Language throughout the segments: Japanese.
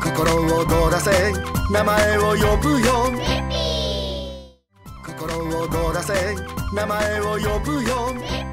心躍らせ名前を呼ぶよ。心躍らせ名前を呼ぶよ。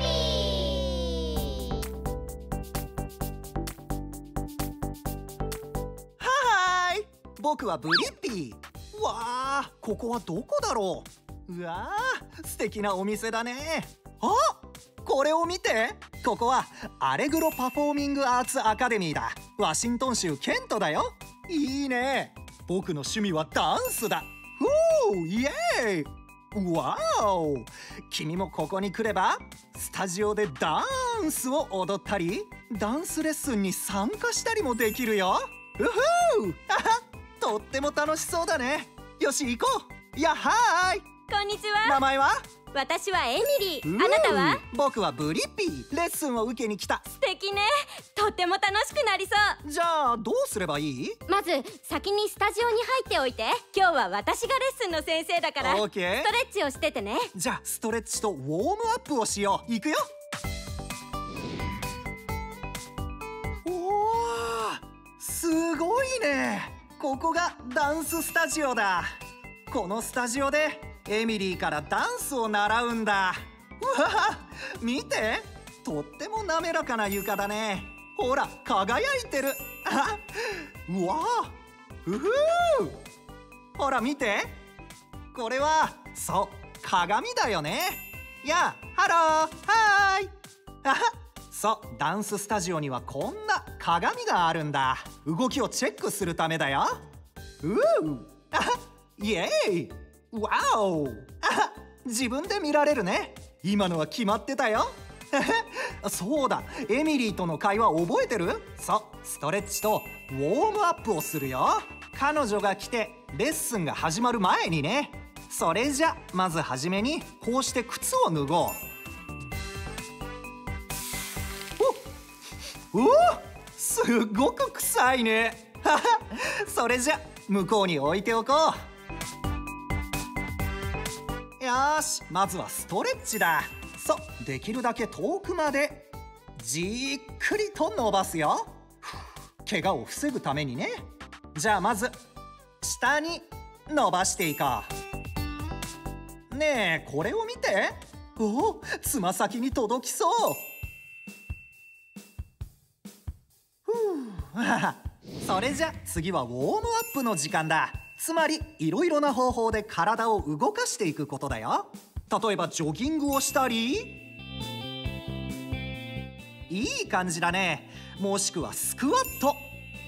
はーい、僕はブリッピー。わあ、ここはどこだろう。うわあ、素敵なお店だね。あ、これを見て。ここはアレグロパフォーミングアーツアカデミーだ。ワシントン州ケントだよ。いいね。僕の趣味はダンスだ。ふう、イエーイ。わお、君もここに来ればスタジオでダンスを踊ったりダンスレッスンに参加したりもできるよ。うふうとっても楽しそうだね。よし行こう。やはーい。 こんにちは。 名前は？ 私はエミリー。あなたは？ 僕はブリッピー。レッスンを受けに来た。 素敵ね。とっても楽しくなりそう。 じゃあどうすればいい？ まず先にスタジオに入っておいて。今日は私がレッスンの先生だからオーケー。 ストレッチをしててね。 じゃあストレッチとウォームアップをしよう。行くよ。おー、すごいね。ここがダンススタジオだ。このスタジオでエミリーからダンスを習うんだ。うわ、見て。とっても滑らかな床だね。ほら輝いてる。あ、うわ、ふふー。ほら見て。これはそう鏡だよね。やあ、ハロー、はーい。あ、そう、ダンススタジオにはこんな鏡があるんだ。動きをチェックするためだよ。あ、イエーイ。わお。あ、自分で見られるね。今のは決まってたよ。そうだ、エミリーとの会話覚えてる？そう、ストレッチとウォームアップをするよ。彼女が来てレッスンが始まる前にね。それじゃまずはじめにこうして靴を脱ごう。お、すっごく臭いね。それじゃ向こうに置いておこう。よーし、まずはストレッチだ。そう、できるだけ遠くまでじっくりと伸ばすよ。怪我を防ぐためにね。じゃあまず下に伸ばしていこう。ねえ、これを見て。お、つま先に届きそう。それじゃ次はウォームアップの時間だ。つまりいろいろな方法で体を動かしていくことだよ。例えばジョギングをしたり、いい感じだね。もしくはスクワット。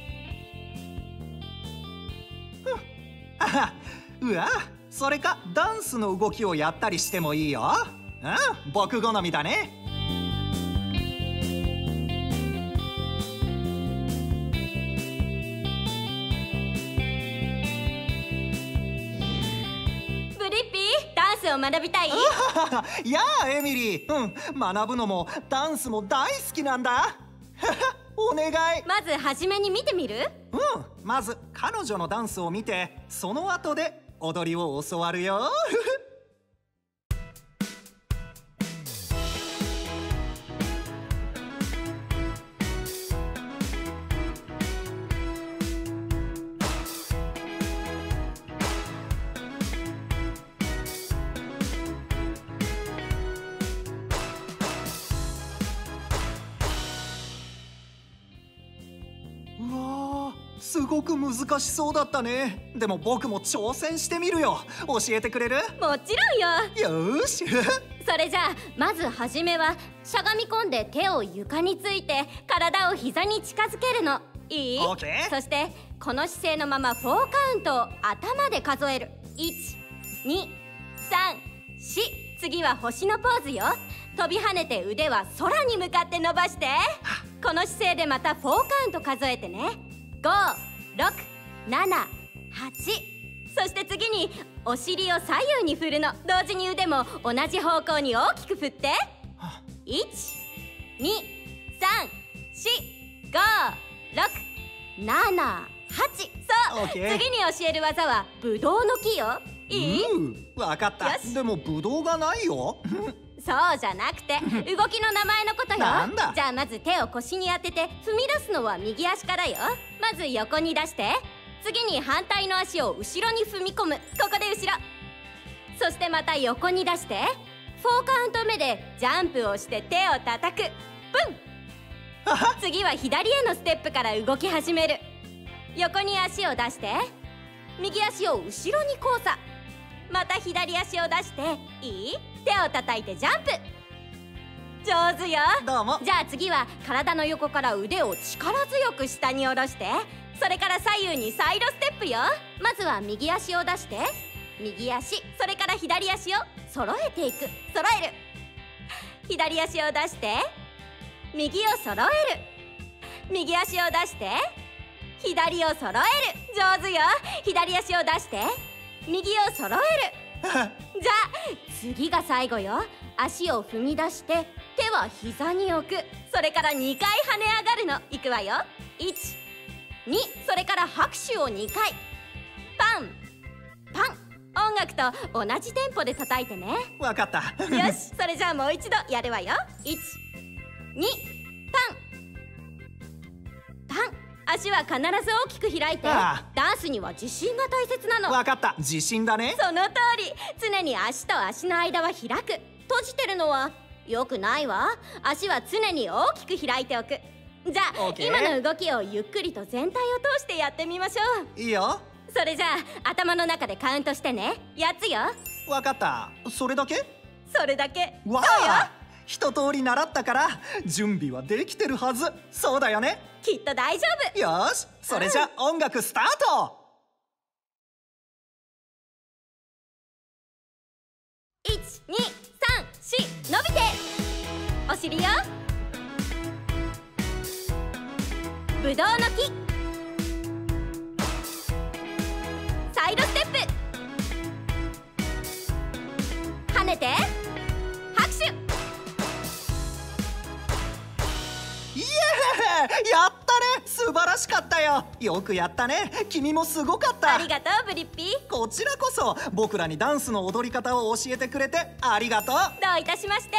うわ、それかダンスの動きをやったりしてもいいよ。うん、僕好みだね。 を学びたい？ やあエミリー、学ぶのもダンスも大好きなんだ。お願い。 まずはじめに見てみる？ まず彼女のダンスを見て、その後で踊りを教わるよ。すごく難しそうだったね。でも僕も挑戦してみるよ。教えてくれる？ もちろんよ。 よーし。 それじゃあまずはじめはしゃがみ込んで手を床について体を膝に近づけるの。いい？ OK。 そしてこの姿勢のまま4カウントを頭で数える。1、2、3、4。次は星のポーズよ。飛び跳ねて腕は空に向かって伸ばして。この姿勢でまた4カウント数えてね。5、6、7、8。そして次にお尻を左右に振るの。同時に腕も同じ方向に大きく振って。1、2、3、4、5、6、7、8。そう、次に教える技はブドウの木よ。いい？ わかった。でもブドウがないよ。 そうじゃなくて動きの名前のことよ。 なんだ。 じゃあまず手を腰に当てて踏み出すのは右足からよ。まず横に出して次に反対の足を後ろに踏み込む。ここで後ろ。そしてまた横に出して、4カウント目でジャンプをして手を叩く。プン。次は左へのステップから動き始める。横に足を出して、右足を後ろに交差。また左足を出して、いい？手を叩いてジャンプ。上手よ。 どうも。 じゃあ次は体の横から腕を力強く下に下ろして、それから左右にサイドステップよ。まずは右足を出して、右足、それから左足を揃えていく。揃える。左足を出して右を揃える。右足を出して左を揃える。上手よ。左足を出して右を揃える。じゃあ次が最後よ。足を踏み出して手は膝に置く。それから2回跳ね上がるの。いくわよ。1、2、それから拍手を2回。パンパン。音楽と同じテンポで叩いてね。 わかった。 よし、それじゃあもう一度やるわよ。1、2、パンパン。足は必ず大きく開いて。ダンスには自信が大切なの。 わかった。自信だね。 その通り。常に足と足の間は開く。閉じてるのは良くないわ。足は常に大きく開いておく。じゃあ今の動きをゆっくりと全体を通してやってみましょう。 いいよ。 それじゃあ頭の中でカウントしてね。8つよ。 わかった。それだけ？ それだけ。 わあ、一通り習ったから準備はできてるはず。そうだよね。 きっと大丈夫。 よし、それじゃ音楽スタート。 1、2、3、4、伸びて。お尻よ。ぶどうの木。サイドステップ。跳ねて拍手。 イエーイ、やったね。素晴らしかったよ。よくやったね。君もすごかった。 ありがとうブリッピー。 こちらこそ僕らにダンスの踊り方を教えてくれてありがとう。 どういたしまして。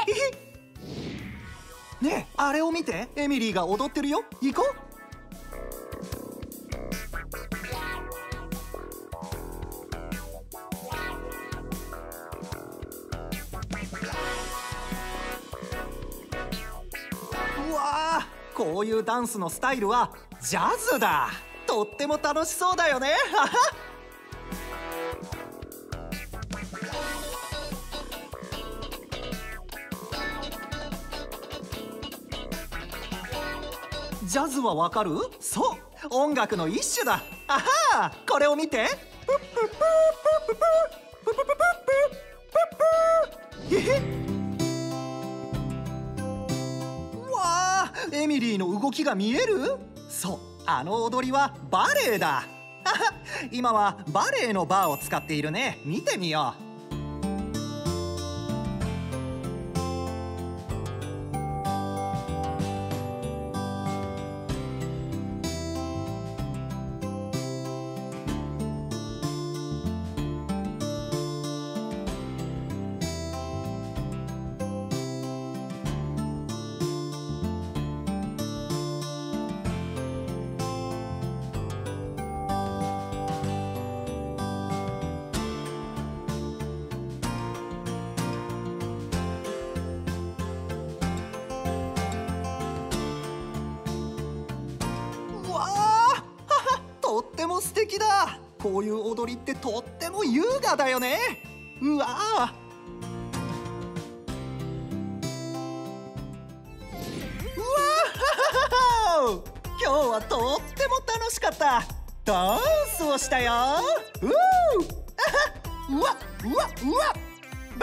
ねえ、あれを見て。エミリーが踊ってるよ。行こう。うわあ、こういうダンスのスタイルはジャズだ。とっても楽しそうだよね。ジャズはわかる？そう、音楽の一種だ。あはー、これを見て。わあ、エミリーの動きが見える？そう、あの踊りはバレエだ。今はバレエのバーを使っているね。見てみよう。とっても素敵だ。こういう踊りってとっても優雅だよね。うわあ、うわあ、今日はとっても楽しかった。ダンスをしたよ。うわうわうわバ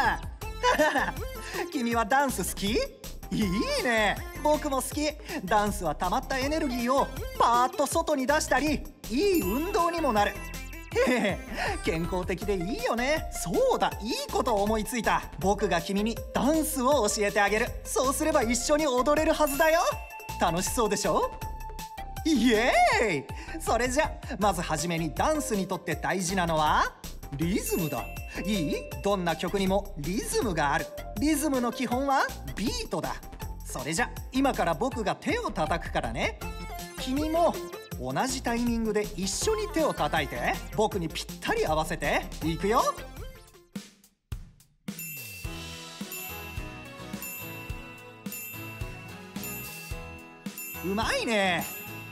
ー。君はダンス好き？いいね。僕も好き。ダンスは溜まったエネルギーをパーッと外に出したり、いい運動にもなる。へへ、健康的でいいよね。そうだ、いいこと思いついた。僕が君にダンスを教えてあげる。そうすれば一緒に踊れるはずだよ。楽しそうでしょ？イエーイ。それじゃまずはじめにダンスにとって大事なのはリズムだ。いい？どんな曲にもリズムがある。リズムの基本はビートだ。それじゃ今から僕が手を叩くからね。君も同じタイミングで一緒に手を叩いて、僕にぴったり合わせて。いくよ。うまいね。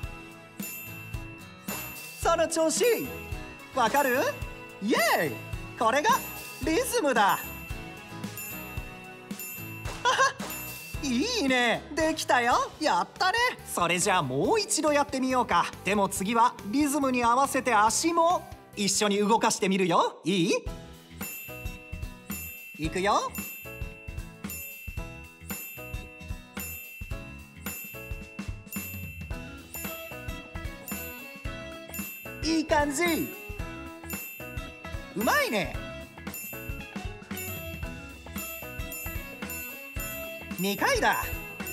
その調子。わかる？イエーイ！これがリズムだ。いいね、できたよ。やったね。それじゃあもう一度やってみようか。でも次はリズムに合わせて足も一緒に動かしてみるよ。いい？いくよ。いい感じ。うまいね。2回だ。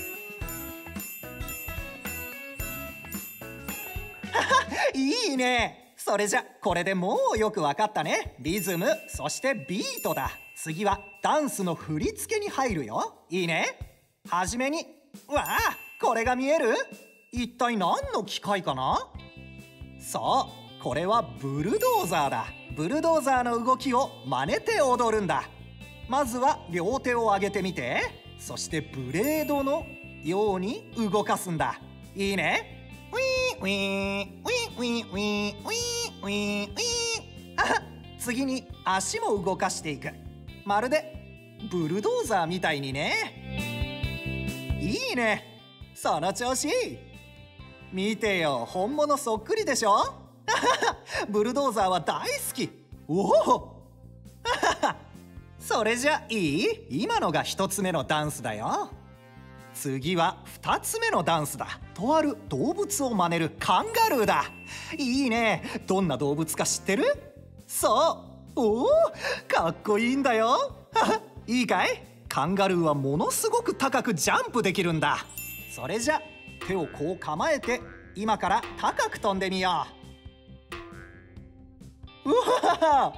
いいね。それじゃこれでもうよくわかったね。リズム、そしてビートだ。次はダンスの振り付けに入るよ。いいね。はじめに、わあ、これが見える？一体何の機械かな？そう、これはブルドーザーだ。ブルドーザーの動きを真似て踊るんだ。まずは両手を上げてみて。そしてブレードのように動かすんだ。いいね。ウィーウィーウィーウィーウィーウィーウィーウィー。次に足も動かしていく。まるでブルドーザーみたいにね。いいね。その調子。見てよ、本物そっくりでしょ。ブルドーザーは大好き。おお。それじゃいい？今のが一つ目のダンスだよ。次は二つ目のダンスだ。とある動物を真似るカンガルーだ。いいね。どんな動物か知ってる？そう。おお、かっこいいんだよ。いいかい？カンガルーはものすごく高くジャンプできるんだ。それじゃ手をこう構えて今から高く飛んでみよう。うわは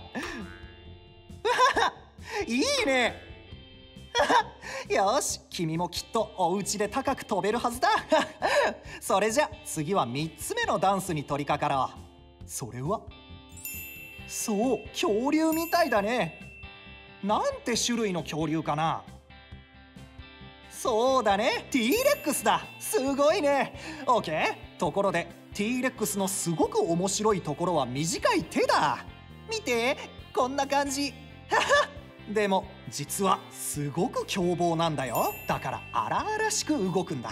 いいね。よし、君もきっとお家で高く飛べるはずだ。それじゃ次は3つ目のダンスに取り掛かろう。それは、そう、恐竜みたいだね。なんて種類の恐竜かな。そうだね、T レックスだ。すごいね。 OK。 ところで T レックスのすごく面白いところは短い手だ。見て、こんな感じ。でも実はすごく凶暴なんだよ。だから荒々しく動くんだ。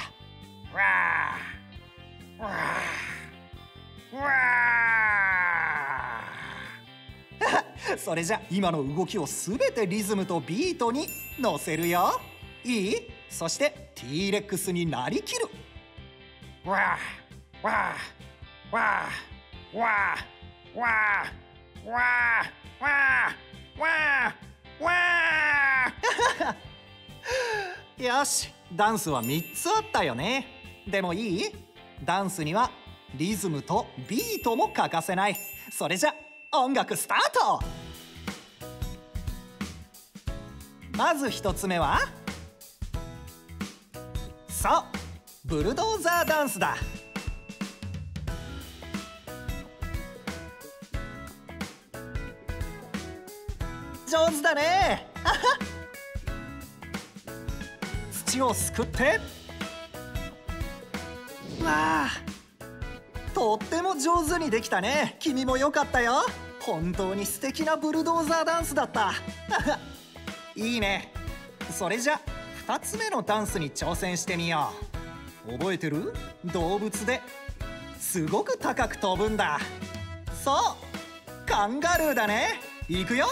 それじゃ今の動きをすべてリズムとビートに乗せるよ。いい？そして T レックスになりきる。わーわーわーわーわーわーわーわーわー。よし、ダンスは3つあったよね。でもいい？ダンスにはリズムとビートも欠かせない。それじゃ音楽スタート。まず1つ目は、そう、ブルドーザーダンスだ。上手だね。土をすくって、わあ、とっても上手にできたね。君もよかったよ。本当に素敵なブルドーザーダンスだった。いいね。それじゃ2つ目のダンスに挑戦してみよう。覚えてる？動物ですごく高く飛ぶんだ。そう、カンガルーだね。いくよ。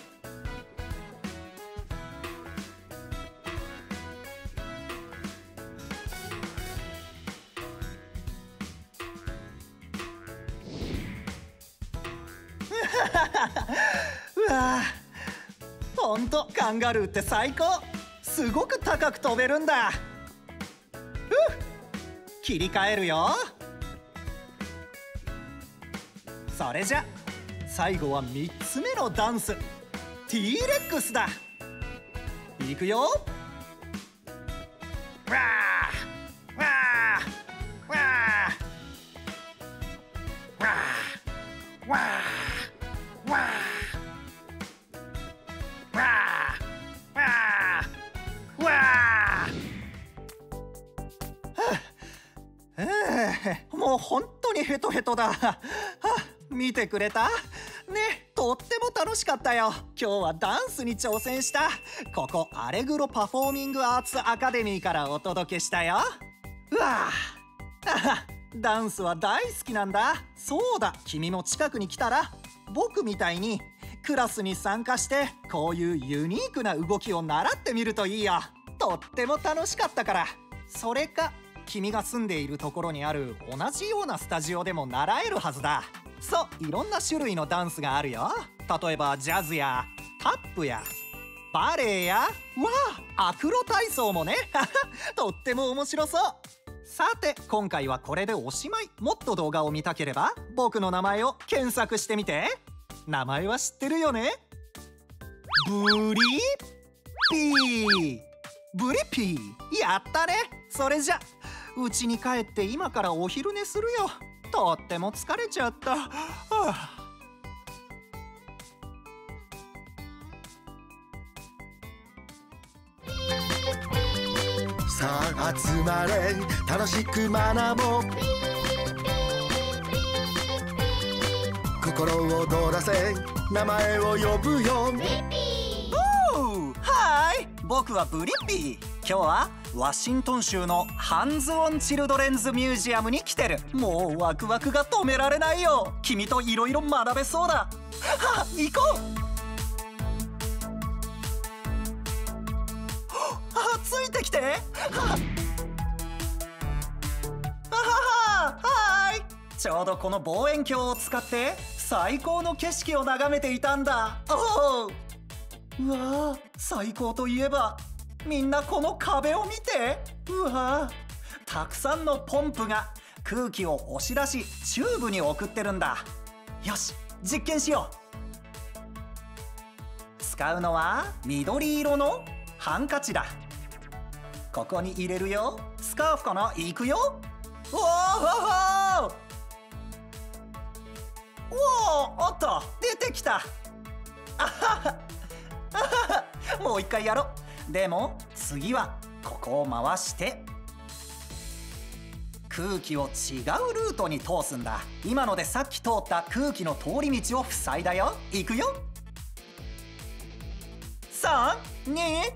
うわ、ほんとカンガルーって最高。すごく高く飛べるんだ。切り替えるよ。それじゃ最後は3つ目のダンス、 T レックスだ。いくよ。わーわーわーヘトヘトだ。見てくれた？ね、とっても楽しかったよ。今日はダンスに挑戦した。ここアレグロパフォーミングアーツアカデミーからお届けしたよ。うわダンスは大好きなんだ。そうだ、君も近くに来たら僕みたいにクラスに参加してこういうユニークな動きを習ってみるといいよ。とっても楽しかったから。それか君が住んでいるところにある同じようなスタジオでも習えるはずだ。そう、いろんな種類のダンスがあるよ。例えばジャズやタップやバレエやアクロ体操もねとっても面白そう。さて今回はこれでおしまい。もっと動画を見たければ僕の名前を検索してみて。名前は知ってるよね？ブリピー。ブリピー、やったね。それじゃ家に帰って今からお昼寝するよ。とっても疲れちゃった。 さあ集まれ、楽しく学ぼう。心を躍らせ、名前を呼ぶよ。 はい、僕はブリッピー。今日はワシントン州のハンズ・オン・チルドレンズ・ミュージアムに来てる。もうワクワクが止められないよ。君といろいろ学べそうだ。行こう。ついてきて。はい、ちょうどこの望遠鏡を使って最高の景色を眺めていたんだ。うわー、最高といえばみんなこの壁を見て。うわー、たくさんのポンプが空気を押し出しチューブに送ってるんだ。よし、実験しよう。使うのは緑色のハンカチだ。ここに入れるよ。スカーフかな？いくよ。おおおっと、出てきた。もう一回やろう。でも次はここを回して空気を違うルートに通すんだ。今のでさっき通った空気の通り道を塞いだよ。いくよ。3、2、1。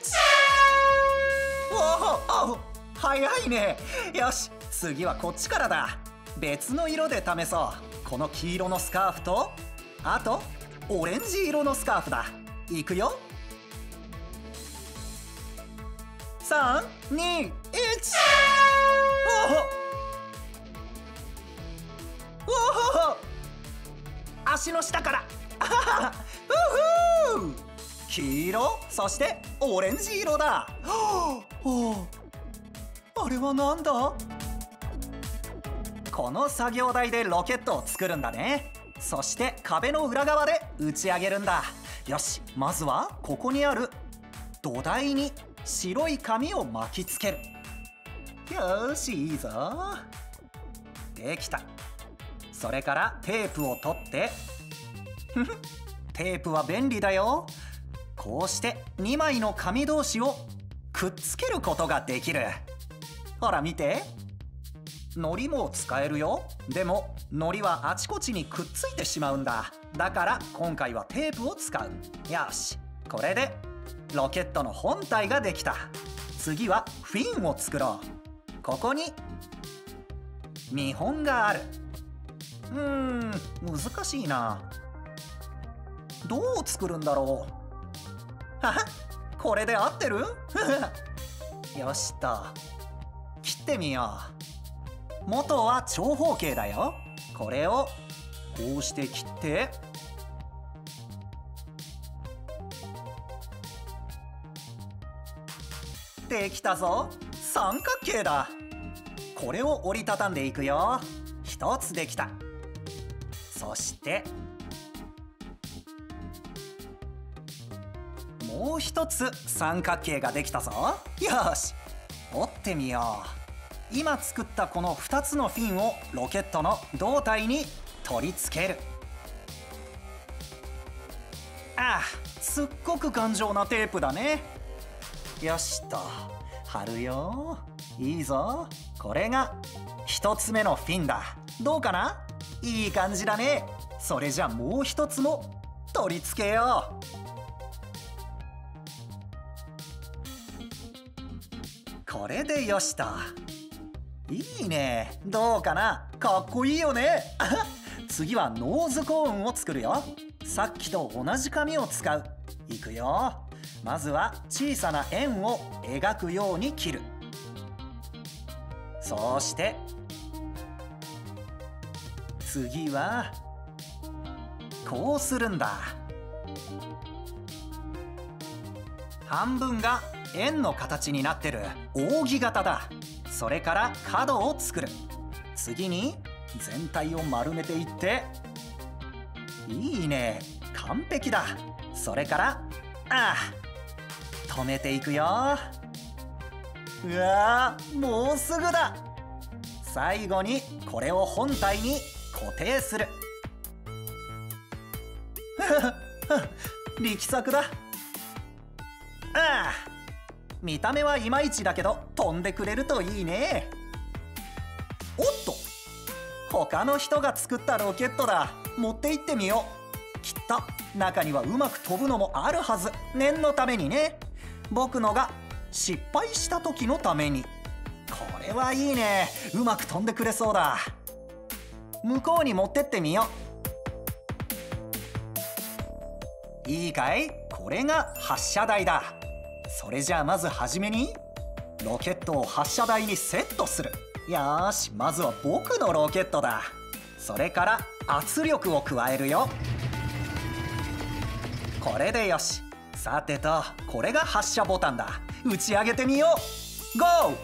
おお、早いね。よし、次はこっちからだ。別の色で試そう。この黄色のスカーフとあとオレンジ色のスカーフだ。いくよ。3、2、1。おお、足の下から。黄色、そしてオレンジ色だ。あれはなんだ？この作業台でロケットを作るんだね。そして壁の裏側で打ち上げるんだ。よし、まずはここにある土台に白い紙を巻きつける。よし、いいぞ。できた。それからテープを取ってテープは便利だよ。こうして2枚の紙同士をくっつけることができる。ほら見て、糊も使えるよ。でも糊はあちこちにくっついてしまうんだ。だから今回はテープを使う。よし、これでロケットの本体ができた。次はフィンを作ろう。ここに見本がある。難しいな。どう作るんだろう。これで合ってる？よしと、切ってみよう。元は長方形だよ。これをこうして切って、できたぞ。三角形だ。これを折りたたんでいくよ。一つできた。そしてもう一つ三角形ができたぞ。よし、折ってみよう。今作ったこの2つのフィンをロケットの胴体に取り付ける。すっごく頑丈なテープだね。よしと、貼るよ。いいぞ。これが 1つ目のフィンだ。どうかな？いい感じだね。それじゃもう1つも取り付けよう。これでよしと。いいね。どうかな？かっこいいよね。次はノーズコーンを作るよ。さっきと同じ紙を使う。いくよ。まずは小さな円を描くように切る。そうして次はこうするんだ。半分が円の形になってる扇形だ。それから角を作る。次に全体を丸めていって、いいね、完璧だ。それから止めていくよ。うわー、もうすぐだ。最後にこれを本体に固定する。力作だ。見た目はいまいちだけど飛んでくれるといいね。おっと、他の人が作ったロケットだ。持って行ってみよう。きっと中にはうまく飛ぶのもあるはず。念のためにね。僕のが失敗した時のために。これはいいね。うまく飛んでくれそうだ。向こうに持ってってみよう。いいかい？これが発射台だ。それじゃあまずはじめにロケットを発射台にセットする。よーし、まずは僕のロケットだ。それから圧力を加えるよ。これでよし。さてと、これが発射ボタンだ。打ち上げてみよう。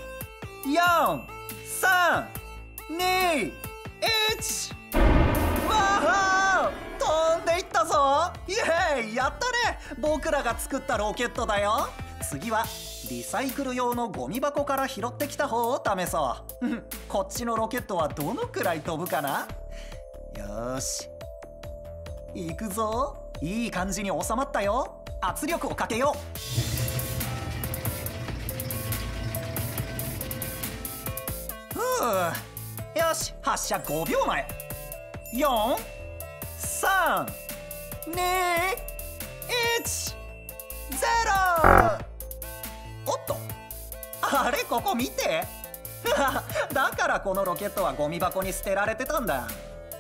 5、4、3、2、1。わー、飛んでいったぞ。イエーイ、やったね。僕らが作ったロケットだよ。次はリサイクル用のゴミ箱から拾ってきた方を試そう。こっちのロケットはどのくらい飛ぶかな。よーし、行くぞ。いい感じに収まったよ。圧力をかけよう。よし、発射5秒前。4、3、2、1、0。おっと、あれ、ここ見て。だからこのロケットはゴミ箱に捨てられてたんだ。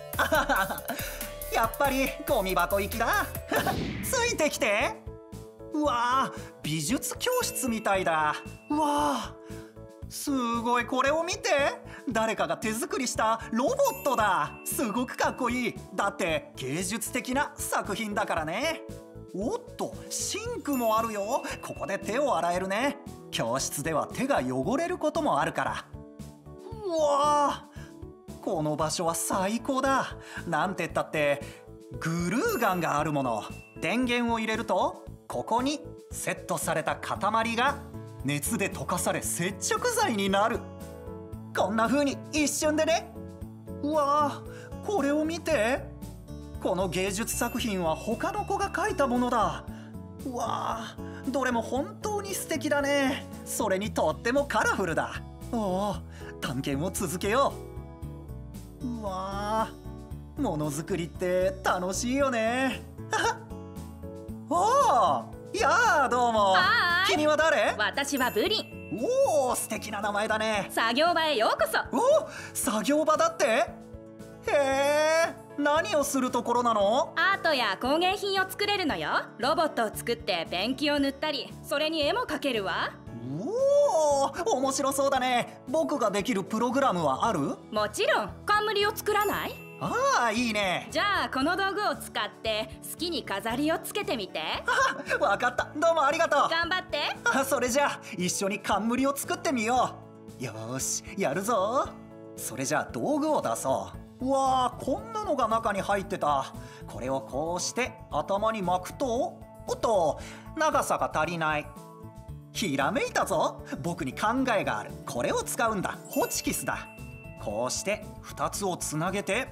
やっぱりゴミ箱行きだ。ついてきて。うわー、美術教室みたいだ。うわー、すごい。これを見て。誰かが手作りしたロボットだ。すごくかっこいい。だって芸術的な作品だからね。おっと、シンクもあるよ。ここで手を洗えるね。教室では手が汚れることもあるから。うわー、この場所は最高だ。なんて言ったってグルーガンがあるもの。電源を入れるとここにセットされた塊が熱で溶かされ接着剤になる。こんな風に一瞬でね。うわー、これを見て。この芸術作品は他の子が描いたものだ。うわー、どれも本当に素敵だね。それにとってもカラフルだ。おお、探検を続けよう。うわー、ものづくりって楽しいよね。おお、やあ、どうも。君は誰？ 私はブリン。 おお、素敵な名前だね。 作業場へようこそ。 おお、作業場だって？へえ、何をするところなの？ アートや工芸品を作れるのよ。ロボットを作ってペンキを塗ったり、それに絵も描けるわ。 おお、面白そうだね。僕ができるプログラムはある？ もちろん。冠を作らない？ ああ、いいね。 じゃあこの道具を使って好きに飾りをつけてみて。 わかった。どうもありがとう。 頑張って。 それじゃあ一緒に冠を作ってみよう。よーし、やるぞ。それじゃあ道具を出そう。うわー、こんなのが中に入ってた。これをこうして頭に巻くと、おっと、長さが足りない。ひらめいたぞ。僕に考えがある。これを使うんだ。ホチキスだ。こうして2つをつなげて、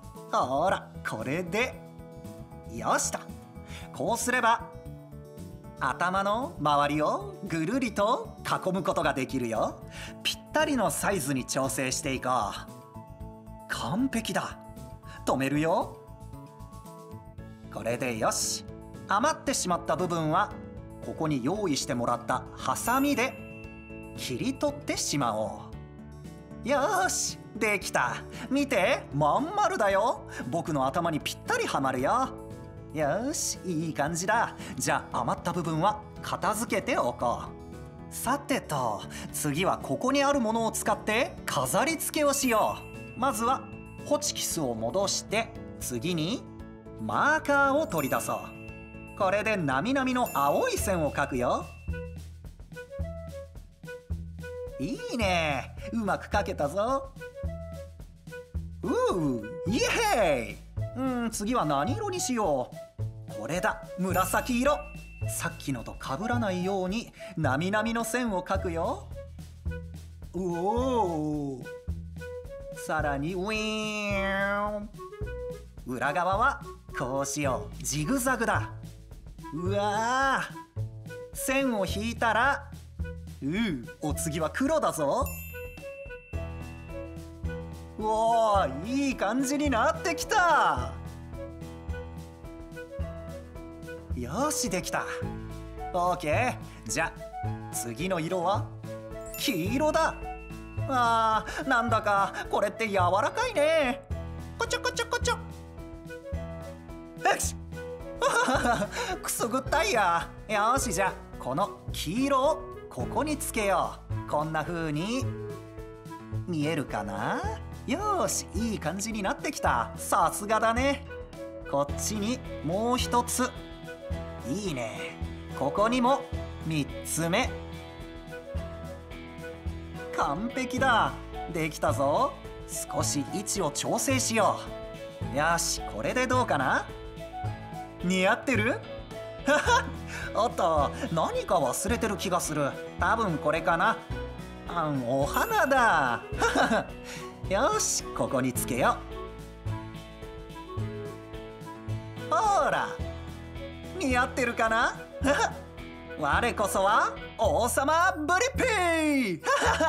ほら、これでよしと。こうすれば頭の周りをぐるりと囲むことができるよ。ぴったりのサイズに調整していこう。完璧だ。止めるよ。これでよし。余ってしまった部分はここに用意してもらったハサミで切り取ってしまおう。よーし、できた。見て、まん丸だよ。僕の頭にぴったりはまるよ。よーし、いい感じだ。じゃあ余った部分は片付けておこう。さてと、次はここにあるものを使って飾り付けをしよう。まずはホチキスを戻して、次にマーカーを取り出そう。これでなみなみの青い線を描くよ。いいね、うまく描けたぞ。イエーイ。次は何色にしよう。これだ、紫色。さっきのと被らないようになみなみの線を描くよ。おお。さらにウィーン。裏側はこうしよう。ジグザグだ。うわー、線を引いたらお次は黒だぞ。うおー、いい感じになってきた。よし、できた。オーケー。じゃあ次の色は黄色だ。なんだかこれって柔らかいね。こちょこちょこちょ。よしくすぐったいや。よし、じゃあこの黄色をここにつけよう。こんな風に見えるかな。よし、いい感じになってきた。さすがだね。こっちにもう一つ。いいね。ここにも3つ目。完璧だ。できたぞ。少し位置を調整しよう。よし、これでどうかな。似合ってるおっと、何か忘れてる気がする。多分これかな。お花だよし、ここにつけよう。ほら、似合ってるかな我こそは王様ブリッピー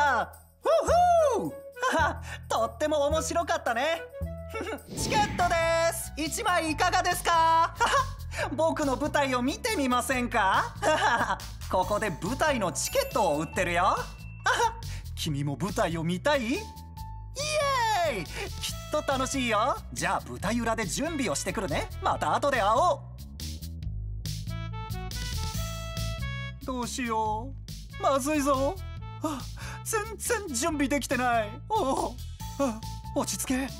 とっても面白かったねチケットです。1枚いかがですか僕の舞台を見てみませんかここで舞台のチケットを売ってるよ君も舞台を見たい？イエーイ！きっと楽しいよ。じゃあ舞台裏で準備をしてくるね。また後で会おう。どうしよう、まずいぞ。全然準備できてない。落ち着け。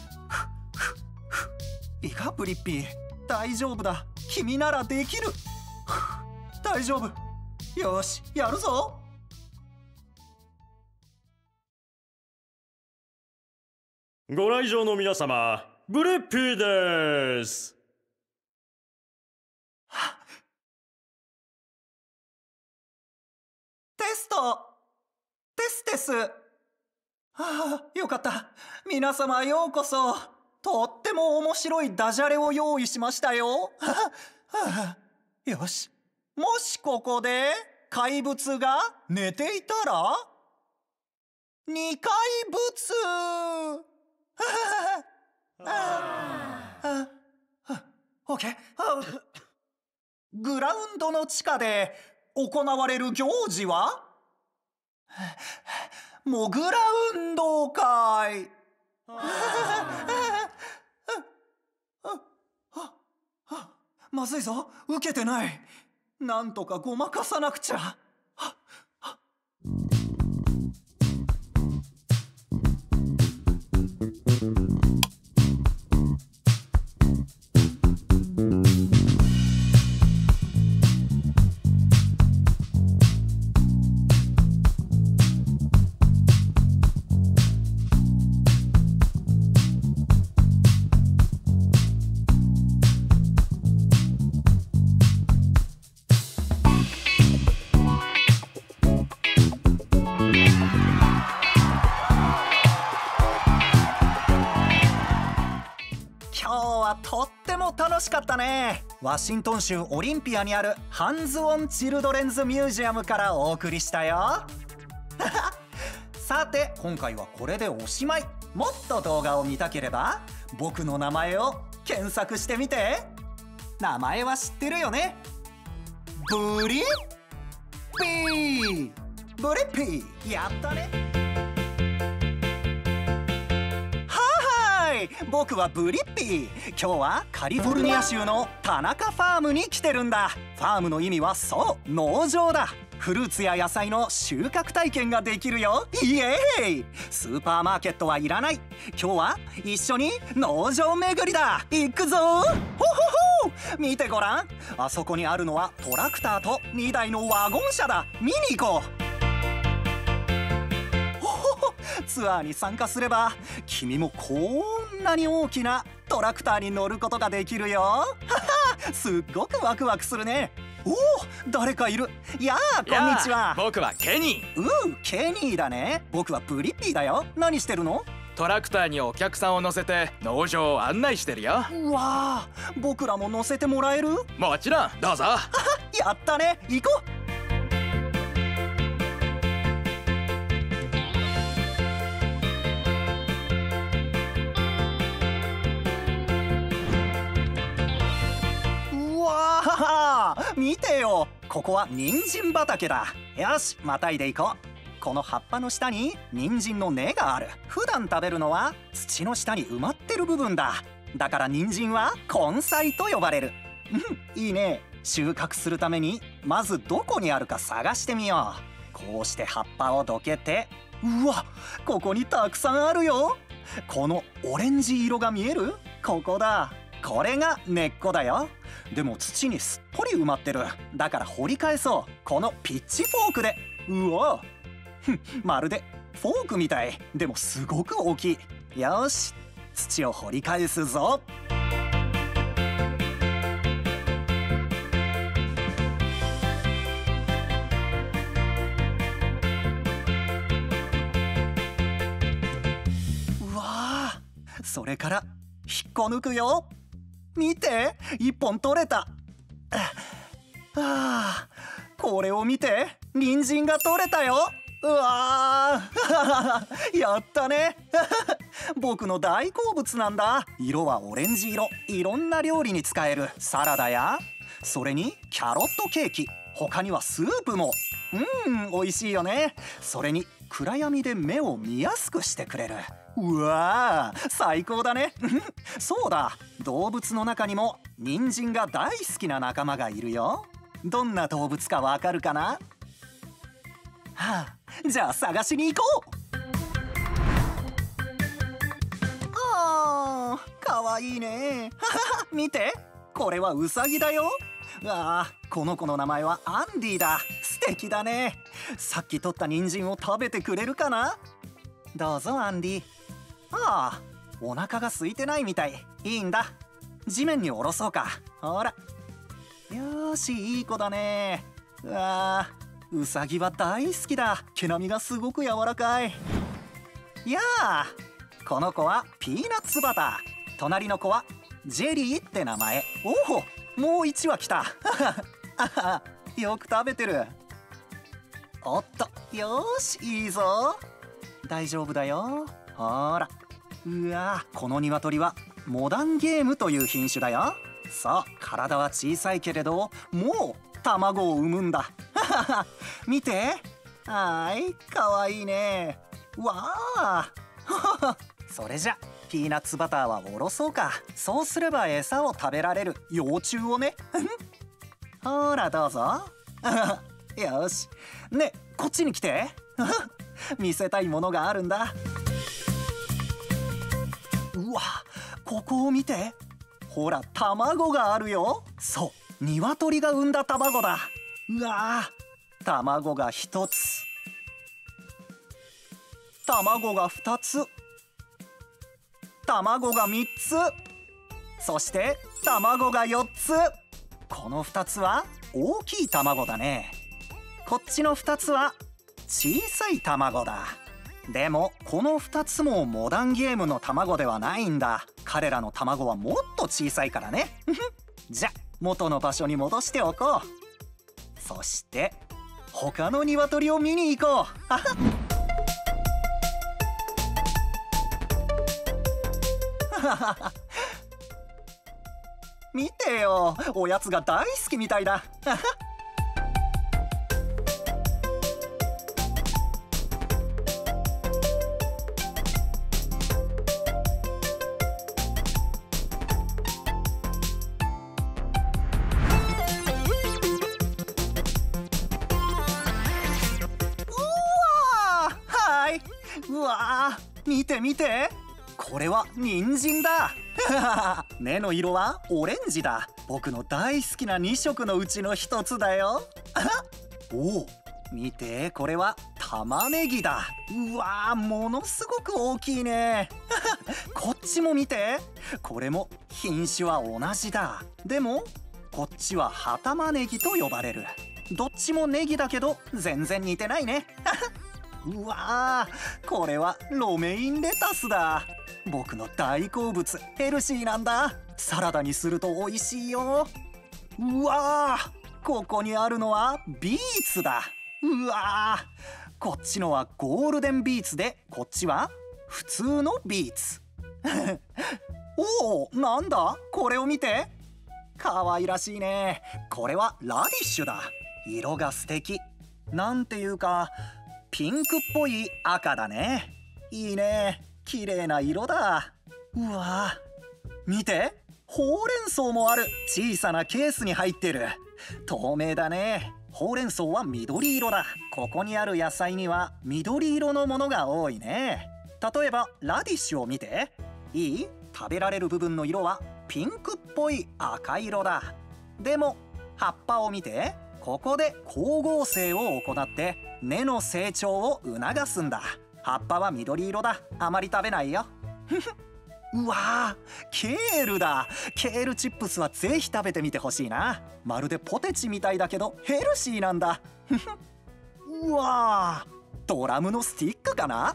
いいかブリッピー、大丈夫だ。君ならできる。大丈夫。よし、やるぞ。 ご来場の皆様、ブリッピーです。 テステス。よかった。皆様ようこそ。とっても面白いダジャレを用意しましたよ。よし。もしここで怪物が寝ていたら、二怪物。オッケー。グラウンドの地下で行われる行事はモグラ運動会。まずいぞ、受けてない。なんとかごまかさなくちゃ。 とっても楽しかったね。ワシントン州オリンピアにあるハンズ・オン・チルドレンズ・ミュージアムからお送りしたよ。さて今回はこれでおしまい。もっと動画を見たければ僕の名前を検索してみて。名前は知ってるよね。ブリッピー、ブリッピー、やったね。僕はブリッピー。今日はカリフォルニア州の田中ファームに来てるんだ。ファームの意味はそう農場だ。フルーツや野菜の収穫体験ができるよ。イエーイ。スーパーマーケットはいらない。今日は一緒に農場巡りだ。行くぞ。ほほほ。見てごらん。あそこにあるのはトラクターと2台のワゴン車だ。見に行こう。ツアーに参加すれば君もこんなに大きなトラクターに乗ることができるよ。すっごくワクワクするね。おお、誰かいる。やあ、こんにちは。 僕はケニー。 ケニーだね。僕はブリッピーだよ。何してるの？ トラクターにお客さんを乗せて農場を案内してるよ。 うわあ、僕らも乗せてもらえる？ もちろん、どうぞ。 やったね、行こう。見てよ、ここは人参畑だ。よし、またいでいこう。この葉っぱの下に人参の根がある。普段食べるのは土の下に埋まってる部分だ。だから人参は根菜と呼ばれる。いいね。収穫するためにまずどこにあるか探してみよう。こうして葉っぱをどけて、うわ、ここにたくさんあるよ。このオレンジ色が見える？ここだ。これが根っこだよ。でも土にすっぽり埋まってる。だから掘り返そう。このピッチフォークで。うわ、まるでフォークみたい。でもすごく大きい。よし、土を掘り返すぞ。うわ、それから引っこ抜くよ。見て、一本取れた。これを見て、人参が取れたよ。うわーやったね。僕の大好物なんだ。色はオレンジ色。いろんな料理に使える。サラダや、それにキャロットケーキ、他にはスープも。美味しいよね。それに暗闇で目を見やすくしてくれる。うわー、最高だね。そうだ、動物の中にも人参が大好きな仲間がいるよ。どんな動物かわかるかな？じゃあ探しに行こう。かわいいね。見て、これはウサギだよ。この子の名前はアンディだ。素敵だね。さっき取った人参を食べてくれるかな？どうぞアンディ。お腹が空いてないみたい。いいんだ。地面に下ろそうか。ほら。よーし、いい子だね。ウサギは大好きだ。毛並みがすごく柔らかい。この子はピーナッツバター。隣の子はジェリーって名前。おお、もう1羽来た。よく食べてる。おっと、よーし、いいぞ。大丈夫だよ。ほら。この鶏はモダンゲームという品種だよ。そう、体は小さいけれどもう卵を産むんだ。見て。かわいいね。わあ。それじゃピーナッツバターはおろそうか。そうすれば餌を食べられる。幼虫をね。ほらどうぞ。よし。ね、こっちに来て。見せたいものがあるんだ。うわ、ここを見て。ほら、卵があるよ。そう、鶏が産んだ卵だ。卵が1つ、卵が2つ、卵が3つ、そして卵が4つ。この2つは大きい卵だね。こっちの2つは小さい卵だ。 でもこの2つもモダンゲームの卵ではないんだ。彼らの卵はもっと小さいからね。じゃ元の場所に戻しておこう。そして他の鶏を見に行こう。見てよ、おやつが大好きみたいだ。うわー、見て見て、これは人参だ。根の色はオレンジだ。僕の大好きな2色のうちの1つだよ。おお、見て、これは玉ねぎだ。うわー、ものすごく大きいね。こっちも見て、これも品種は同じだ。でもこっちは葉玉ねぎと呼ばれる。どっちもネギだけど全然似てないね。うわー、これはロメインレタスだ。僕の大好物、ヘルシーなんだ。サラダにすると美味しいよ。うわー、ここにあるのはビーツだ。うわー、こっちのはゴールデンビーツで、こっちは普通のビーツ。おお、なんだこれを見て、かわいらしいね。これはラディッシュだ。色が素敵。なんていうかピンクっぽい赤だね。いいね、綺麗な色だ。うわー、見て、ほうれん草もある。小さなケースに入ってる。透明だね。ほうれん草は緑色だ。ここにある野菜には緑色のものが多いね。例えばラディッシュを見て。いい？食べられる部分の色はピンクっぽい赤色だ。でも葉っぱを見て。ここで光合成を行って根の成長を促すんだ。葉っぱは緑色だ。あまり食べないよ。うわー、ケールだ。ケールチップスはぜひ食べてみてほしいな。まるでポテチみたいだけどヘルシーなんだ。うわー、ドラムのスティックかな。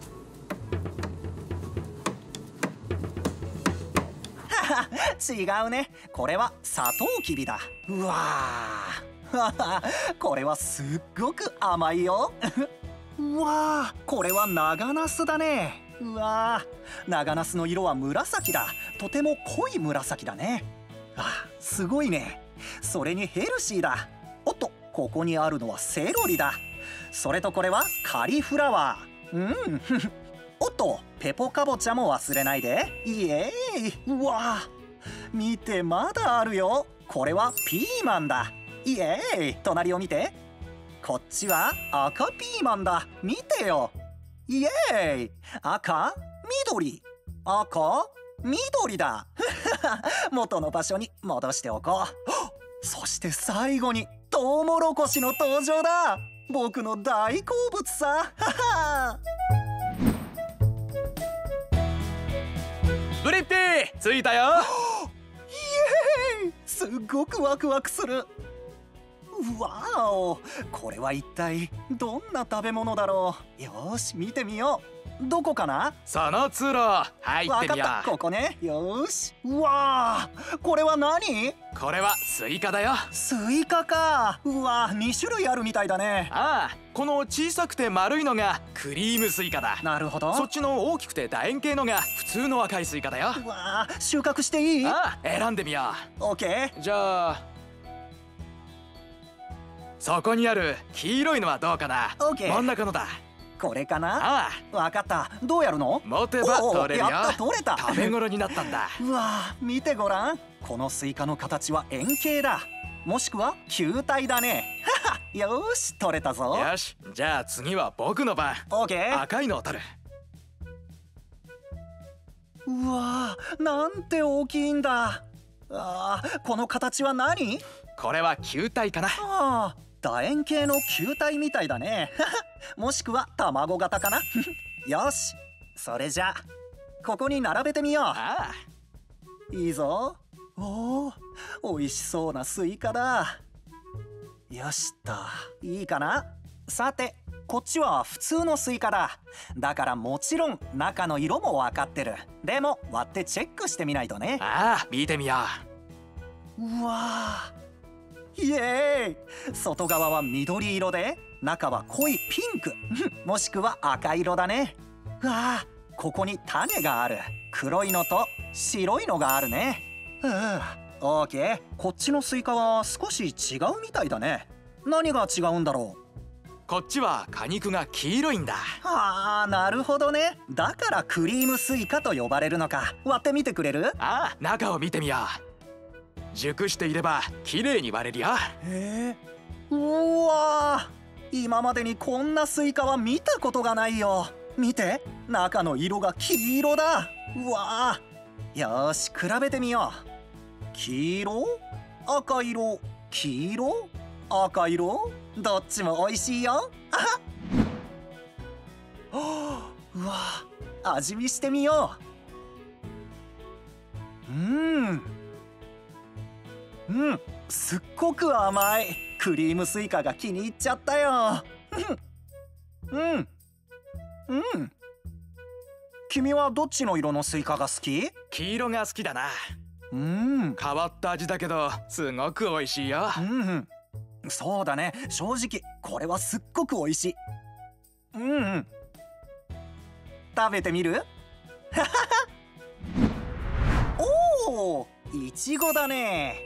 違うね、これはサトウキビだ。うわーこれはすっごく甘いよ。うわー、これは長ナスだね。うわー、長ナスの色は紫だ。とても濃い紫だね。あ、すごいね。それにヘルシーだ。おっと、ここにあるのはセロリだ。それとこれはカリフラワー。おっと、ペポカボチャも忘れないで。イエーイ。うわー、見て、まだあるよ。これはピーマンだ。イエーイ。隣を見て。こっちは赤ピーマンだ。見てよ。イエーイ。赤、緑、赤、緑だ。元の場所に戻しておこう。そして最後にトウモロコシの登場だ。僕の大好物さ。 ブリッピー、着いたよ。 イエーイ。すっごくワクワクする。わーお、これは一体どんな食べ物だろう。よーし、見てみよう。どこかな。 その通路入ってみよう。 わかった、ここね。よーし。うわー、これは何？ これはスイカだよ。 スイカか。うわー、2種類あるみたいだね。 ああ、この小さくて丸いのがクリームスイカだ。 なるほど。 そっちの大きくて楕円形のが普通の赤いスイカだよ。 うわー、収穫していい？ ああ、選んでみよう。オッケー。じゃあそこにある黄色いのはどうかな。 オッケー。 真ん中のだ。 これかな。 ああ、わかった。どうやるの？ 持てば取れるよ。 やった、取れた。 食べ頃になったんだ。 うわー、見てごらん。このスイカの形は円形だ。もしくは球体だね。よーし、取れたぞ。 よし、じゃあ次は僕の番。 オッケー。 赤いのを取る。 うわー、なんて大きいんだ。あー、この形は何？ これは球体かな。 あー、楕円形の球体みたいだね。もしくは卵型かな。よし、それじゃここに並べてみよう。 ああ、 いいぞ。おお、美味しそうなスイカだ。よしっと、いいかな。さて、 こっちは普通のスイカだ。だからもちろん中の色も分かってる。でも割ってチェックしてみないとね。 ああ、見てみようわー、イエーイ。外側は緑色で中は濃いピンクもしくは赤色だね。うわー、ここに種がある。黒いのと白いのがあるね。オーケー。こっちのスイカは少し違うみたいだね。何が違うんだろう。 う。こっちは果肉が黄色いんだ。 あー、なるほどね。だからクリームスイカと呼ばれるのか。割ってみてくれる？ ああ、中を見てみよう。熟していれば綺麗に割れるよ。 うわー、今までにこんなスイカは見たことがないよ。見て、中の色が黄色だ。うわー、よーし、比べてみよう。黄色、赤色、黄色、赤色、どっちも美味しいよ。うわー、味見してみよう。すっごく甘い。クリームスイカが気に入っちゃったよ。君はどっちの色のスイカが好き？ 黄色が好きだな。変わった味だけどすごく美味しいよ。 そうだね。正直これはすっごく美味しい。食べてみる？おお、いちごだね。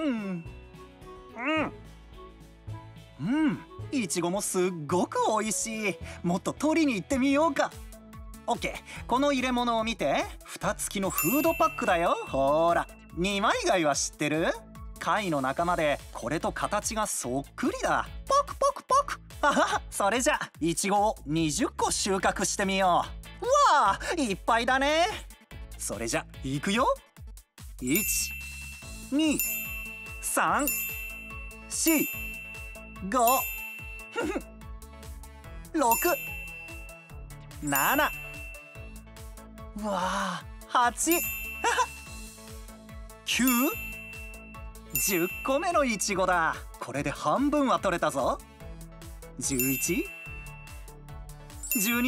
いちごもすっごく美味しい。もっと取りに行ってみようか。オッケー。この入れ物を見て。蓋付きのフードパックだよ。ほーら、二枚貝は知ってる？貝の仲間でこれと形がそっくりだ。ポクポクポク。あはは、それじゃいちごを20個収穫してみよう。うわあ、いっぱいだね。それじゃいくよ。1、2、3、4、5、6、7、うわあ、8、9、10個目のいちごだ。これで半分は取れたぞ。11、12、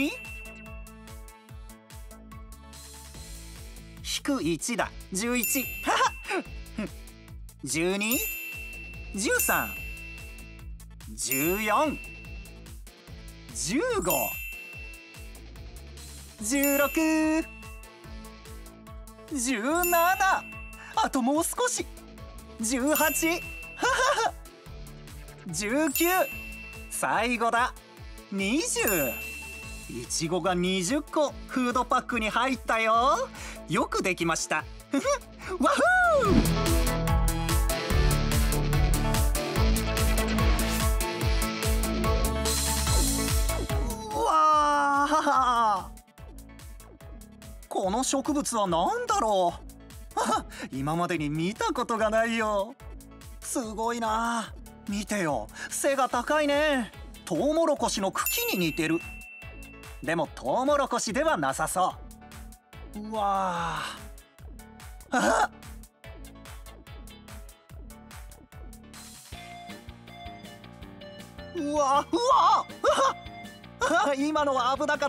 引く1だ。11、12、13、14、15、16、17、あともう少し。18、19、最後だ。20。いちごが20個フードパックに入ったよ。よくできました。わふー。うわー、この植物は何だろう。今までに見たことがないよ。すごいな。見てよ、背が高いね。トウモロコシの茎に似てる。でもトウモロコシではなさそう。うわー、あっ、うわうわ今のは危なかった。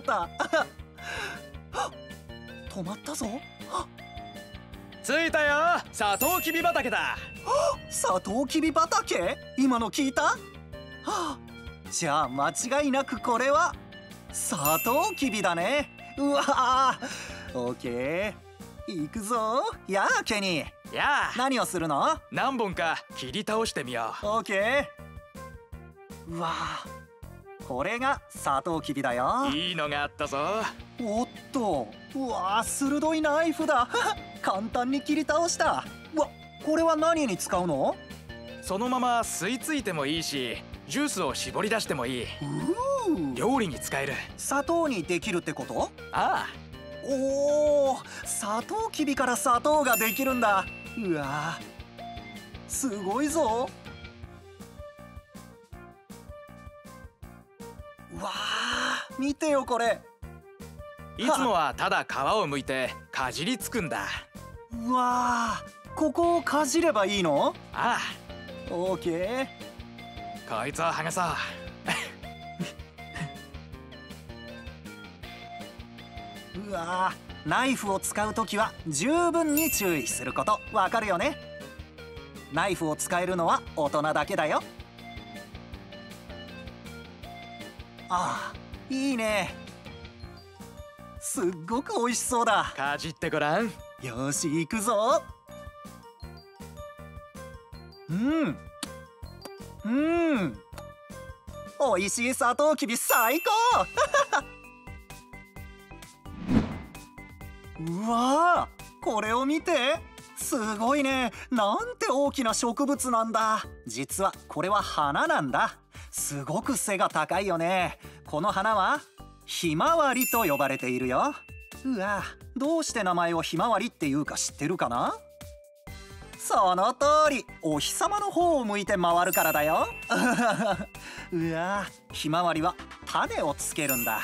止まったぞ。 着いたよ。サトウキビ畑だ。 サトウキビ畑？今の聞いた？はあ、じゃあ間違いなくこれはサトウキビだね。うわー、オッケー、行くぞ。やあケニー。 やあ、 何をするの？ 何本か切り倒してみよう。 オッケー。うわー、これがサトウキビだよ。 いいのがあったぞ。 おっと、うわー、鋭いナイフだ。簡単に切り倒した。うわ、これは何に使うの？ そのまま吸い付いてもいいし、ジュースを絞り出してもいい。料理に使える。 砂糖にできるってこと？ ああ。 おお、サトウキビから砂糖ができるんだ。うわー、すごいぞ。うわー、見てよこれ。 いつもはただ皮を剥いてかじりつくんだ。 うわー、ここをかじればいいの？ ああ。 オーケー。 こいつを剥がそう。 うわー、ナイフを使うときは十分に注意することわかるよね。ナイフを使えるのは大人だけだよ。ああ、いいね。すっごく美味しそうだ。 かじってごらん。 よし行くぞ。美味しいサトウキビ最高うわー、これを見て。すごいね。なんて大きな植物なんだ。実はこれは花なんだ。すごく背が高いよね。この花はひまわりと呼ばれているよ。うわ、どうして名前をひまわりっていうか知ってるかな？その通り、お日様の方を向いて回るからだようわ、ひまわりは種をつけるんだ。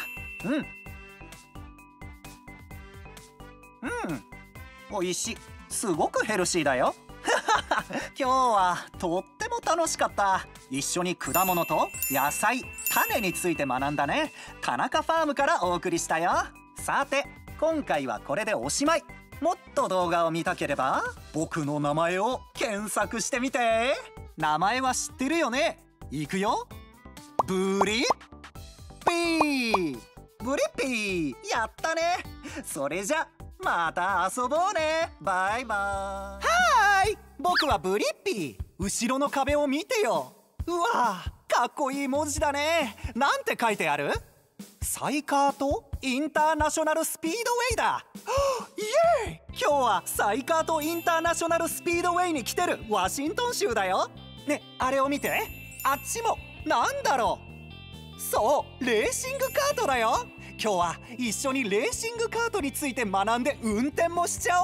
おいしい。すごくヘルシーだよ今日はとっても楽しかった。一緒に果物と野菜、種について学んだね。田中ファームからお送りしたよ。さて、今回はこれでおしまい。もっと動画を見たければ僕の名前を検索してみて。名前は知ってるよね。いくよ。ブリッピー、ブリッピー。やったね。それじゃまた遊ぼうね。バイバイ。はーい、僕はブリッピー。後ろの壁を見てよ。うわー、かっこいい文字だね。なんて書いてある？サイカートインターナショナルスピードウェイだ。イエーイ！今日はサイカートインターナショナルスピードウェイに来てるワシントン州だよ。ね、あれを見て。あっちもなんだろう。そう、レーシングカートだよ。今日は一緒にレーシングカートについて学んで運転もしちゃおう。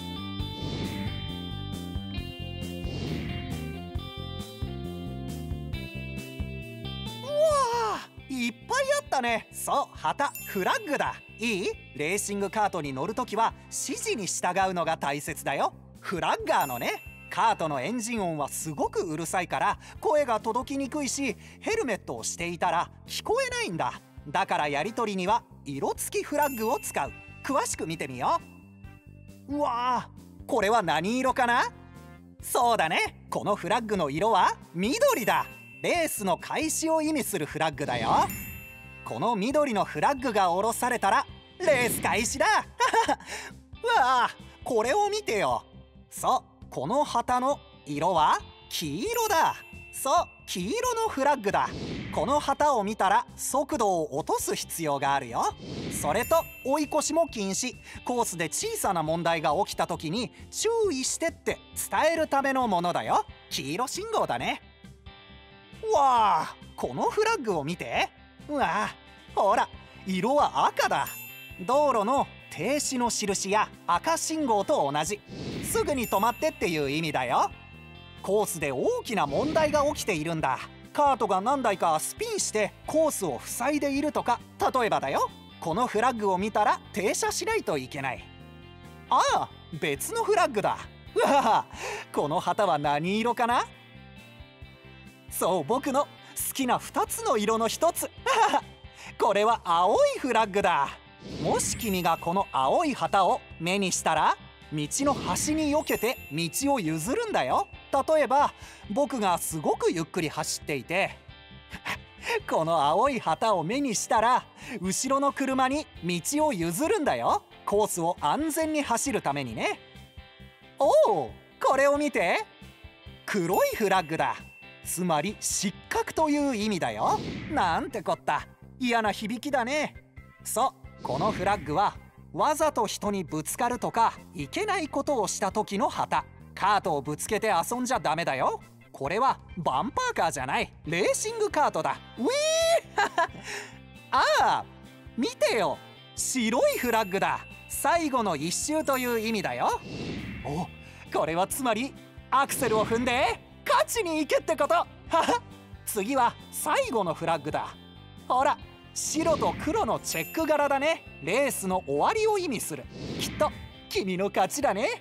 うわー、いっぱいあったね。そう、旗、フラッグだ。いい？レーシングカートに乗るときは指示に従うのが大切だよ。フラッガーのね。カートのエンジン音はすごくうるさいから声が届きにくいし、ヘルメットをしていたら聞こえないんだ。だからやり取りには色付きフラッグを使う。詳しく見てみよう。うわー、これは何色かな？そうだね、このフラッグの色は緑だ。レースの開始を意味するフラッグだよ。この緑のフラッグが下ろされたらレース開始だうわー、これを見てよ。そう、この旗の色は黄色だ。そう、黄色のフラッグだ。この旗を見たら速度を落とす必要があるよ。それと追い越しも禁止。コースで小さな問題が起きた時に注意してって伝えるためのものだよ。黄色信号だね。わあ、このフラッグを見て。うわあ、ほら、色は赤だ。道路の停止の印や赤信号と同じ。すぐに止まってっていう意味だよ。コースで大きな問題が起きているんだ。カートが何台かスピンしてコースを塞いでいるとか。例えばだよ、このフラッグを見たら停車しないといけない。ああ、別のフラッグだ。うわあ、この旗は何色かな？そう、僕の好きな2つの色の1つこれは青いフラッグだ。もし君がこの青い旗を目にしたら道の端に避けて道を譲るんだよ。例えば僕がすごくゆっくり走っていてこの青い旗を目にしたら後ろの車に道を譲るんだよ。コースを安全に走るためにね。おお、これを見て。黒いフラッグだ。つまり失格という意味だよ。なんてこった、嫌な響きだね。そう、このフラッグはわざと人にぶつかるとかいけないことをした時の旗。カートをぶつけて遊んじゃダメだよ。これはバンパーカーじゃない、レーシングカートだ。ウィーああ、見てよ、白いフラッグだ。最後の一周という意味だよ。お、これはつまりアクセルを踏んで勝ちに行けってこと次は最後のフラッグだ。ほら、白と黒のチェック柄だね。レースの終わりを意味する。きっと君の勝ちだね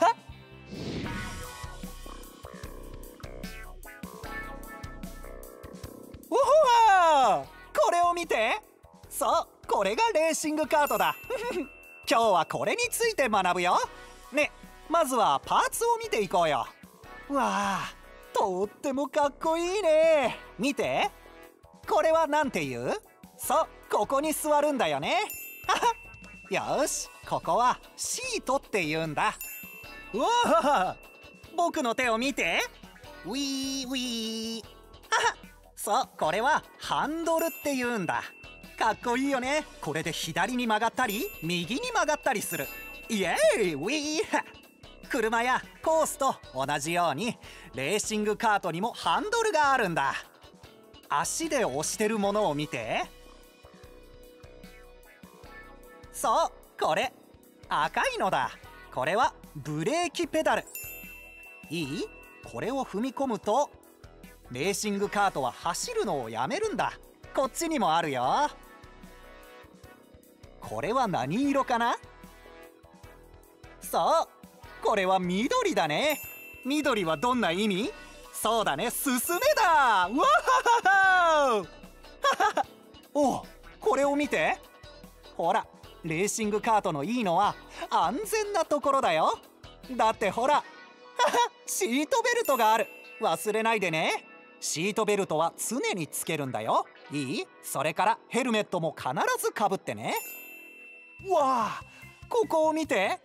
おほわー、これを見て。そう、これがレーシングカートだ今日はこれについて学ぶよ。ね、まずはパーツを見ていこうよ。わあ、とってもかっこいいね。見て、これはなんて言う？そう、ここに座るんだよね。よし、ここはシートって言うんだ。うわあ、僕の手を見て。ウィーウィー。そう、これはハンドルって言うんだ。かっこいいよね。これで左に曲がったり右に曲がったりする。イエーイ、ウィー。車やコースと同じようにレーシングカートにもハンドルがあるんだ。足で押してるものを見て。そう、これ赤いのだ。これはブレーキペダル。いい？これを踏み込むとレーシングカートは走るのをやめるんだ。こっちにもあるよ。これは何色かな？そう、これは緑だね。緑はどんな意味？そうだね、進めだ。わははお、これを見て。ほら、レーシングカートのいいのは安全なところだよ。だってほらシートベルトがある。忘れないでね。シートベルトは常につけるんだよ。いい？それからヘルメットも必ずかぶってね。わあ、ここを見て。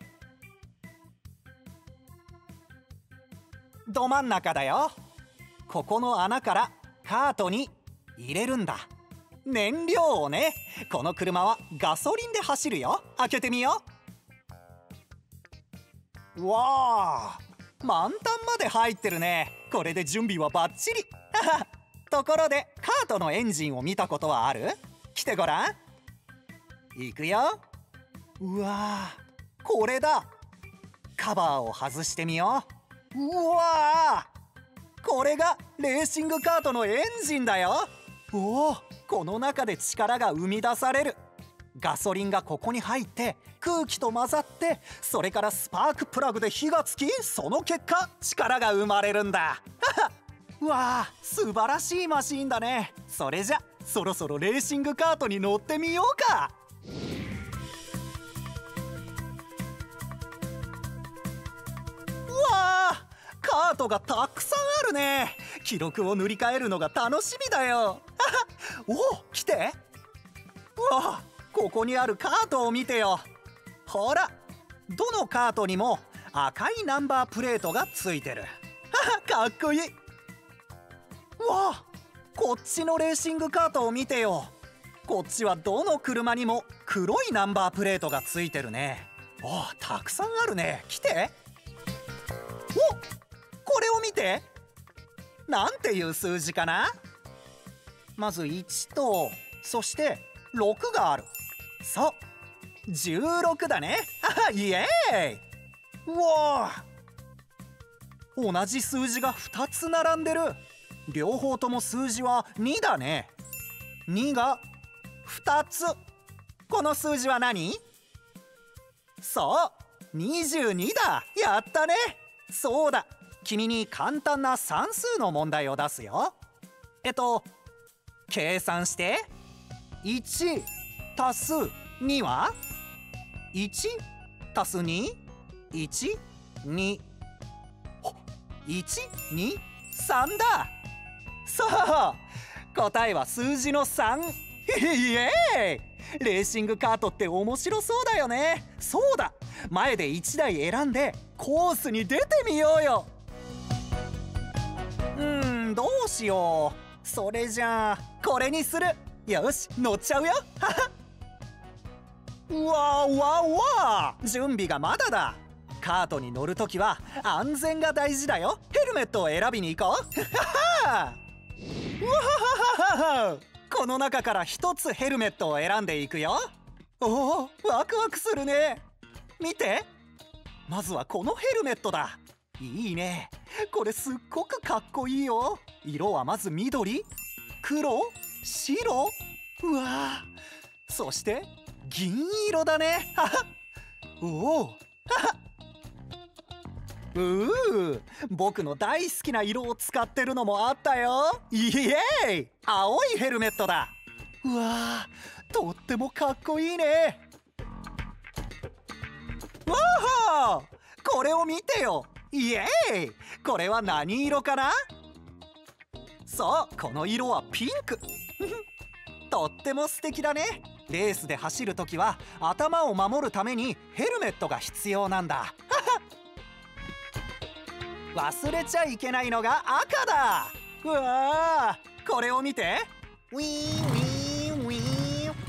ど真ん中だよ。ここの穴からカートに入れるんだ。燃料をね。この車はガソリンで走るよ。開けてみよう。わあ、満タンまで入ってるね。これで準備はバッチリ。ところでカートのエンジンを見たことはある？来てごらん。いくよ。うわあ、これだ。カバーを外してみよう。うわあ、これがレーシングカートのエンジンだよ。おお、この中で力が生み出される。ガソリンがここに入って空気と混ざって、それからスパークプラグで火がつき、その結果力が生まれるんだ。うわあ、素晴らしいマシーンだね。それじゃそろそろレーシングカートに乗ってみようか。うわあ、カートがたくさんあるね。記録を塗り替えるのが楽しみだよ。おお、来て。うわあ、ここにあるカートを見てよ。ほら、どのカートにも赤いナンバープレートがついてる。かっこいい。うわあ、こっちのレーシングカートを見てよ。こっちはどの車にも黒いナンバープレートがついてるね。お、たくさんあるね。来て。お、これを見て。なんていう数字かな？まず1と、そして6がある。そう、16だね。イエーイ。うわあ、同じ数字が2つ並んでる。両方とも数字は2だね。2が2つ。この数字は何？そう、22だ。やったね。そうだ、君に簡単な算数の問題を出すよ。計算して。1足す2は 1 足す 2 1 2 1 2 3だ。そう、答えは数字の3。イエーイ。レーシングカートって面白そうだよね。そうだ、前で1台選んでコースに出てみようよ。どうしよう。それじゃあこれにする。よし、乗っちゃうよ。うわーわーわー、準備がまだだ。カートに乗るときは安全が大事だよ。ヘルメットを選びに行こう。うわは、この中から一つヘルメットを選んでいくよ。おお、ワクワクするね。見て、まずはこのヘルメットだ。いいね、これすっごくかっこいいよ。色はまず緑、黒、白、うわー、そして銀色だね。おお、僕の大好きな色を使ってるのもあったよ。イエーイ、青いヘルメットだ。うわー、とってもかっこいいね。 わあ、これを見てよ。イエーイ。これは何色かな？そう、この色はピンク。とっても素敵だね。レースで走るときは頭を守るためにヘルメットが必要なんだ。忘れちゃいけないのが赤だ。うわあ、これを見て。ウィーンウィーンウィーン。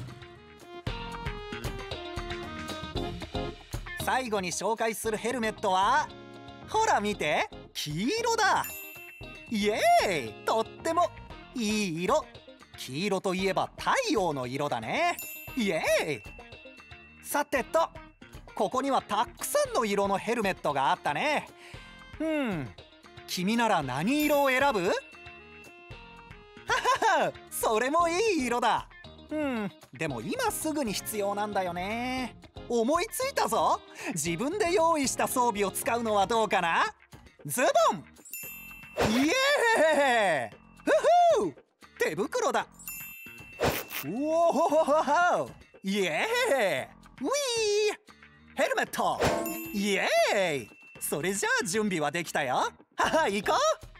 最後に紹介するヘルメットは、ほら見て、黄色だ。イエーイ、とってもいい色。黄色といえば太陽の色だね。イエーイ。さてと、ここにはたくさんの色のヘルメットがあったね。君なら何色を選ぶ？ははは、それもいい色だ。でも今すぐに必要なんだよね。思いついたぞ。自分で用意した装備を使うのはどうかな？ズボン。イエーイ。ふふ、手袋だ。うおほほほほ、イエーイ。ウィー、ヘルメット。イエーイ。それじゃあ準備はできたよ。はは、行こ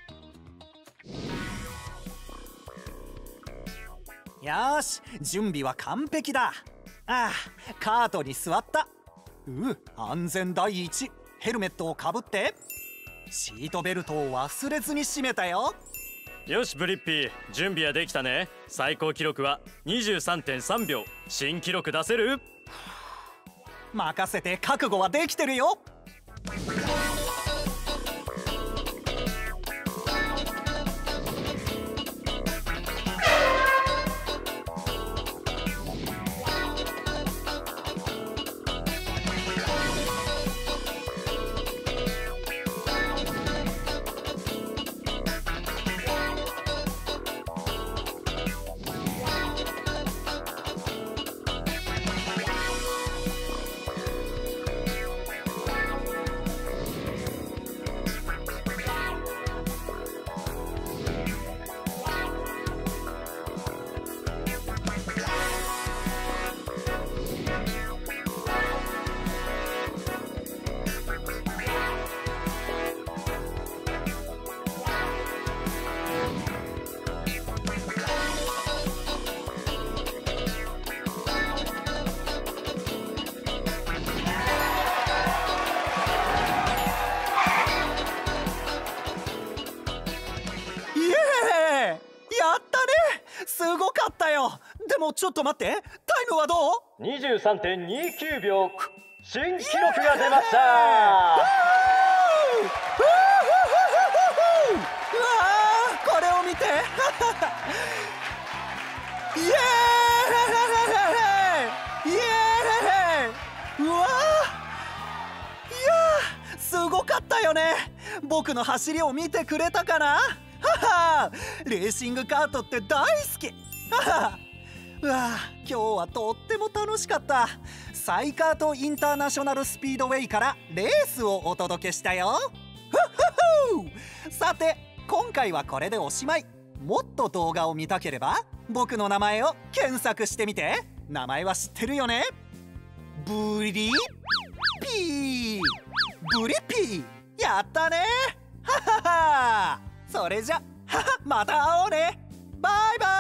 う。よーし、準備は完璧だ。ああ、カートに座った。安全第一。ヘルメットをかぶって、シートベルトを忘れずに締めたよ。 よしブリッピー、準備はできたね。最高記録は 23.3 秒。新記録出せる？ 任せて、覚悟はできてるよ。すごかったよ。でもちょっと待って、タイムはどう？ 23.29 秒。新記録が出ました。 うわー、これを見て。イエーイイエーイ。うわー、いやー、すごかったよね。僕の走りを見てくれたかな？はは、レーシングカートって大好き。はは、うわ、今日はとっても楽しかった。サイカートインターナショナルスピードウェイからレースをお届けしたよ。さて、今回はこれでおしまい。もっと動画を見たければ僕の名前を検索してみて。名前は知ってるよね？ブリッピー。ブリッピー、やったね。ははは。それじゃ、また会おうね。バイバイ。